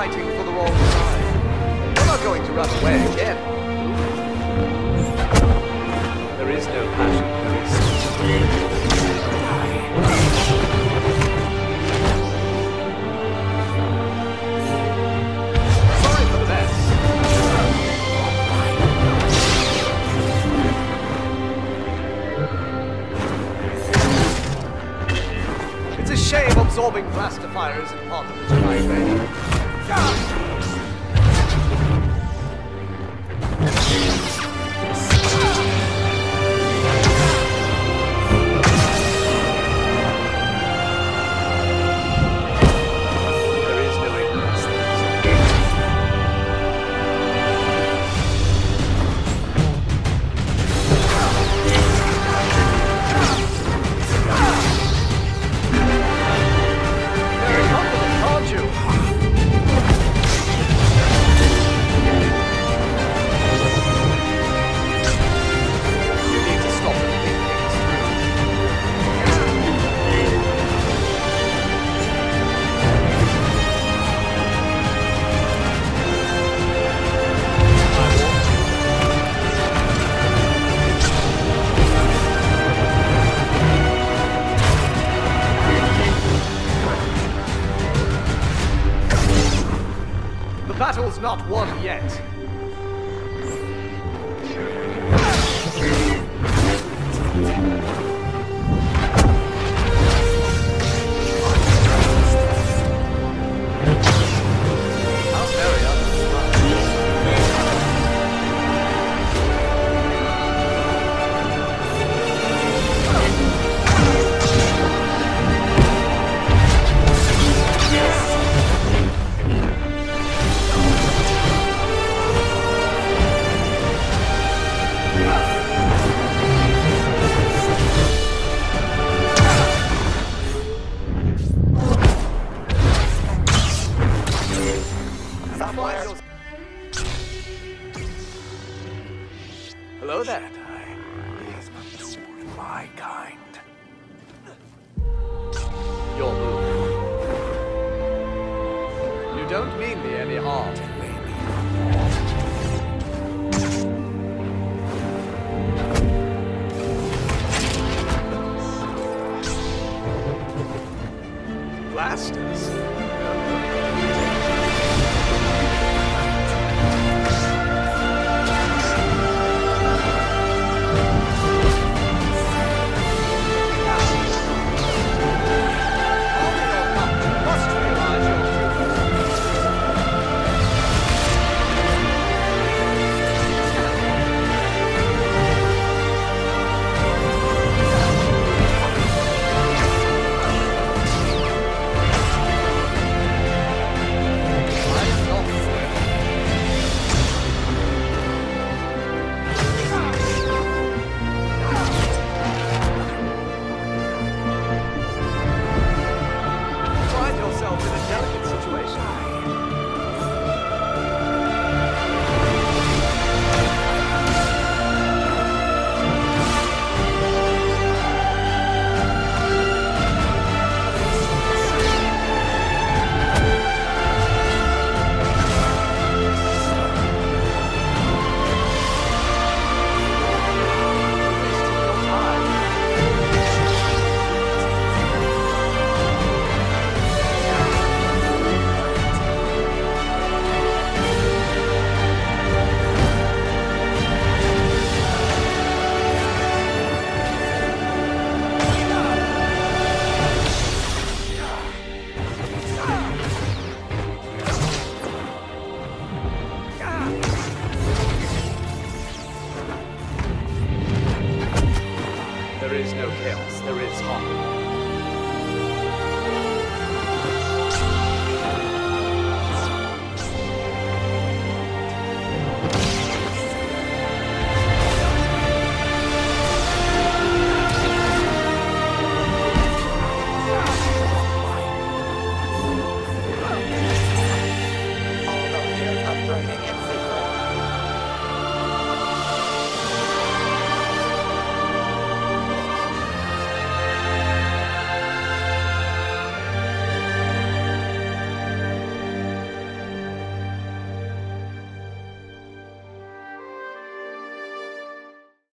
fighting for the wrong side. You're not going to run away again. There is no passion, there is. Sorry for the mess. It's a shame absorbing blaster fire isn't part of this nightmare. The battle's not won yet. How very Hello there. He has not told my kind. Your move. You don't mean me any harm. Blasters?